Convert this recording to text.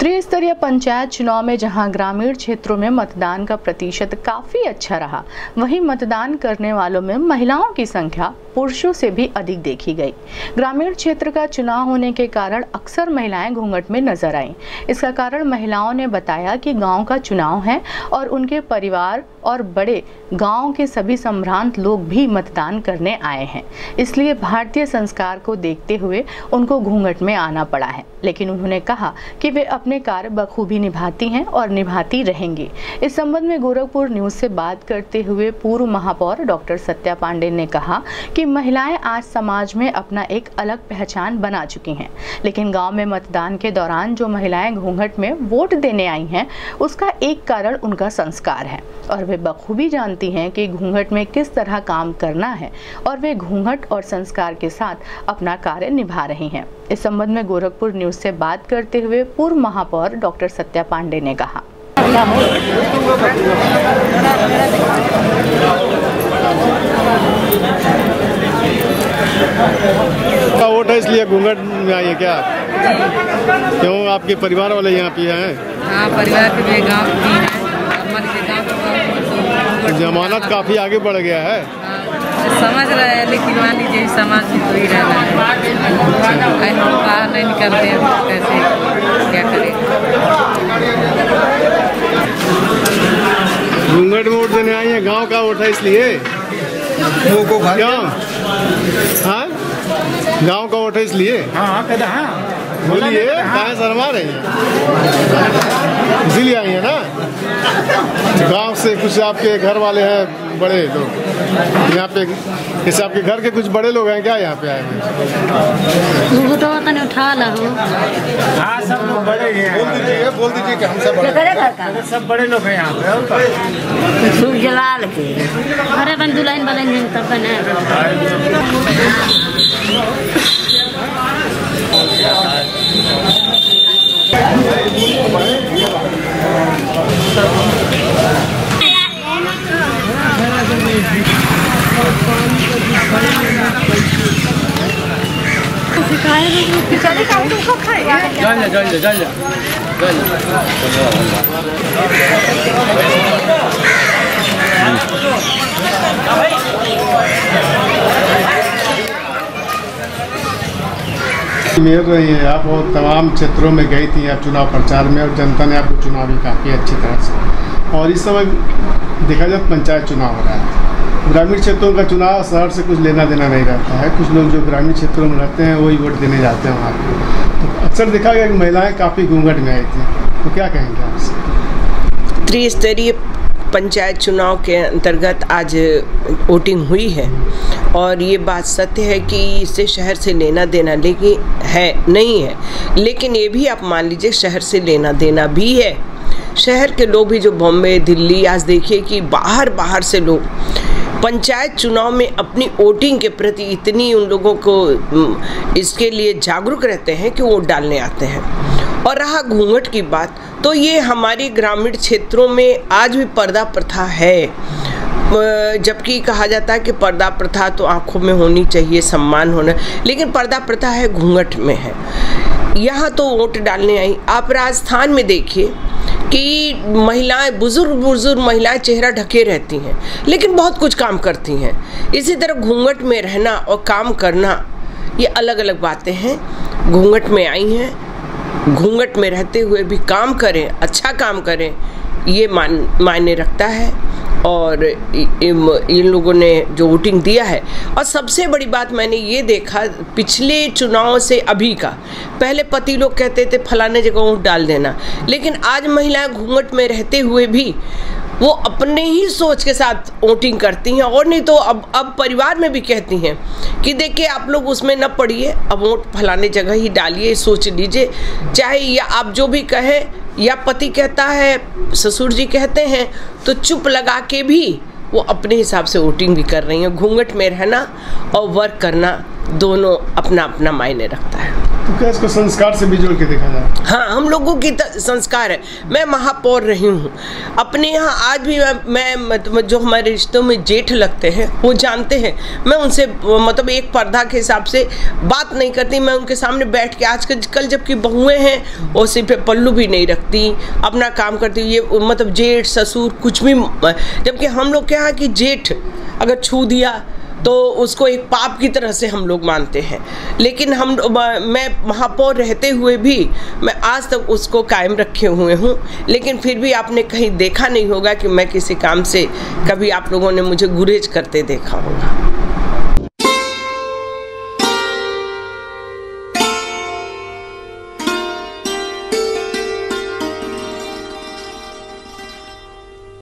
त्रिस्तरीय पंचायत चुनाव में जहां ग्रामीण क्षेत्रों में मतदान का प्रतिशत काफी अच्छा रहा, वहीं मतदान करने वालों में महिलाओं की संख्या पुरुषों से भी अधिक देखी गई। ग्रामीण क्षेत्र का चुनाव होने के कारण अक्सर महिलाएं घूंघट में नजर आईं। इसका कारण महिलाओं ने बताया कि गांव का चुनाव है और उनके परिवार और बड़े गांव के सभी संभ्रांत लोग भी मतदान करने आए हैं, इसलिए भारतीय संस्कार को देखते हुए उनको घूंघट में आना पड़ा है। लेकिन उन्होंने कहा कि वे अपने कार्य बखूबी निभाती हैं और निभाती रहेंगी। इस संबंध में गोरखपुर न्यूज से बात करते हुए पूर्व महापौर डॉक्टर सत्या पांडे ने कहा कि महिलाएं आज समाज में अपना एक अलग पहचान बना चुकी हैं, लेकिन गांव में मतदान के दौरान जो महिलाएं घूंघट में वोट देने आई हैं, उसका एक कारण उनका संस्कार है और वे बखूबी जानती हैं कि घूंघट में किस तरह काम करना है और वे घूंघट और संस्कार के साथ अपना कार्य निभा रही हैं। इस संबंध में गोरखपुर न्यूज से बात करते हुए पूर्व महापौर डॉक्टर सत्या पांडे ने कहा, वोट है इसलिए घूंघट में आई है क्या? क्यों आपके परिवार वाले यहाँ पे हैं? हाँ, परिवार के गाँव की है। जमानत काफी आगे बढ़ गया है। समझ रहे हैं, लेकिन मान लीजिए समाज में तो ही रहना है। हम बाहर नहीं निकलते हैं, कैसे क्या करें? घूंघट में वोट देने आई है, गांव का वोट है इसलिए क्या? हाँ, गांव का वोट है इसलिए। हाँ, बोलिए, कहाँ शर्मा रहे हैं? इसीलिए आई है ना? गांव से कुछ आपके घर वाले हैं बड़े लोग यहाँ पे, जैसे आपके घर के कुछ बड़े लोग हैं क्या यहाँ पे आए हैं? उठा लो। हाँ, सब लोग बड़े हैं। बोल दीजिए कि हम सब बड़े लोग हैं यहाँ पे। जलाल के अरे बन दुल्हन बलन तब बना मिल रही है आप और तमाम क्षेत्रों में गई थी आप चुनाव प्रचार में और जनता ने आपको चुनाव भी काफ़ी अच्छी तरह से। और इस समय देखा जाए पंचायत चुनाव हो रहा है। ग्रामीण क्षेत्रों का चुनाव शहर से कुछ लेना देना नहीं रहता है। कुछ लोग जो ग्रामीण क्षेत्रों में रहते हैं वही वोट देने जाते हैं वहाँ पर। तो अक्सर देखा गया कि महिलाएँ काफ़ी घूंघट में आई थी, तो क्या कहेंगे आपसे? त्रिस्तरीय पंचायत चुनाव के अंतर्गत आज वोटिंग हुई है और ये बात सत्य है कि इससे शहर से लेना देना नहीं है, लेकिन ये भी आप मान लीजिए शहर से लेना देना भी है। शहर के लोग भी जो बॉम्बे, दिल्ली, आज देखिए कि बाहर से लोग पंचायत चुनाव में अपनी वोटिंग के प्रति इतनी उन लोगों को इसके लिए जागरूक रहते हैं कि वोट डालने आते हैं। और रहा घूंघट की बात, तो ये हमारे ग्रामीण क्षेत्रों में आज भी पर्दा प्रथा है, जबकि कहा जाता है कि पर्दा प्रथा तो आंखों में होनी चाहिए, सम्मान होना, लेकिन पर्दा प्रथा है घूंघट में है। यहाँ तो वोट डालने आई। आप राजस्थान में देखिए कि महिलाएं, बुजुर्ग महिलाएं चेहरा ढके रहती हैं, लेकिन बहुत कुछ काम करती हैं। इसी तरह घूंघट में रहना और काम करना ये अलग अलग बातें हैं। घूंघट में आई हैं, घूंघट में रहते हुए भी काम करें, अच्छा काम करें, ये मायने रखता है। और इन लोगों ने जो वोटिंग दिया है, और सबसे बड़ी बात मैंने ये देखा पिछले चुनाव से अभी का, पहले पति लोग कहते थे फलाने जगह वोट डाल देना, लेकिन आज महिलाएं घूंघट में रहते हुए भी वो अपने ही सोच के साथ वोटिंग करती हैं। और नहीं तो अब परिवार में भी कहती हैं कि देखिए आप लोग उसमें न पड़िए, अब वोट फलाने जगह ही डालिए, सोच लीजिए, चाहे या आप जो भी कहें या पति कहता है, ससुर जी कहते हैं, तो चुप लगा के भी वो अपने हिसाब से वोटिंग भी कर रही हैं। घूंघट में रहना और वर्क करना दोनों अपना अपना मायने रखता है। तो क्या इसको संस्कार से भी जोड़ के देखा जाए? हाँ, हम लोगों की संस्कार है। मैं महापौर रही हूँ अपने यहाँ, आज भी मैं जो हमारे रिश्तों में जेठ लगते हैं वो जानते हैं, मैं उनसे मतलब एक पर्दा के हिसाब से बात नहीं करती। मैं उनके सामने बैठ के, आजकल जबकि बहुएं हैं वो सिर पे पल्लू भी नहीं रखती, अपना काम करती, ये मतलब जेठ ससुर कुछ भी, जबकि हम लोग क्या है कि जेठ अगर छू दिया तो उसको एक पाप की तरह से हम लोग मानते हैं। लेकिन मैं महापौर रहते हुए भी मैं आज तक उसको कायम रखे हुए हूँ। लेकिन फिर भी आपने कहीं देखा नहीं होगा कि मैं किसी काम से कभी आप लोगों ने मुझे गुरेज करते देखा होगा।